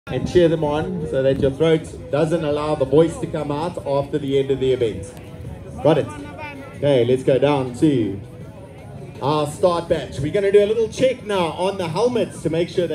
and cheer them on so that your throat doesn't allow the voice to come out after the end of the event. Got it? Okay, let's go down to our start batch. We're going to do a little check now on the helmets to make sure that